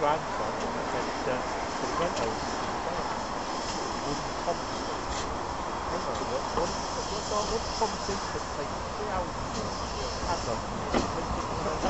grandson had went over to wooden Thompson. Hang on, what Thompson could take 3 hours to pass up,